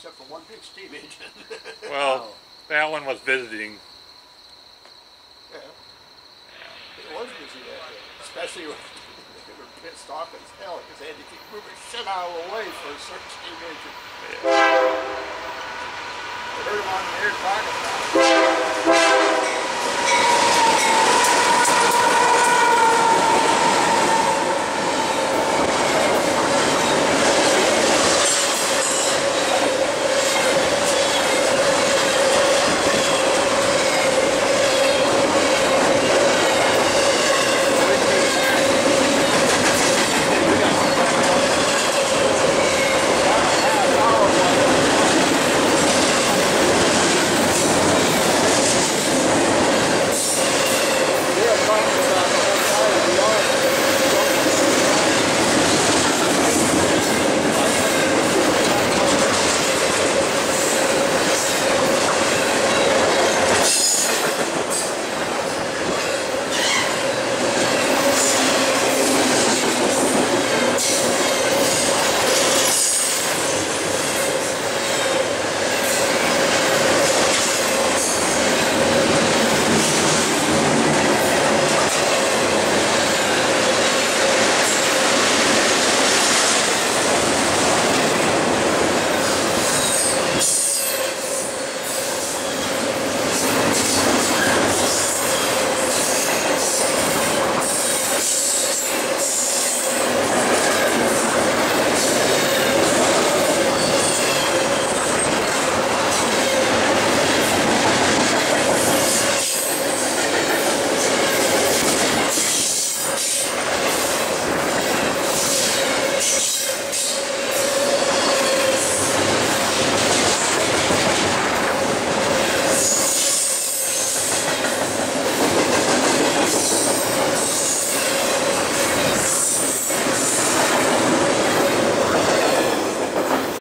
except for one big steam engine. Well, that one was visiting. Yeah. It was busy that day, especially when they were pissed off as hell because they had to keep moving shit out of the way for a certain steam engine. Yeah. I heard them on the air talking about it.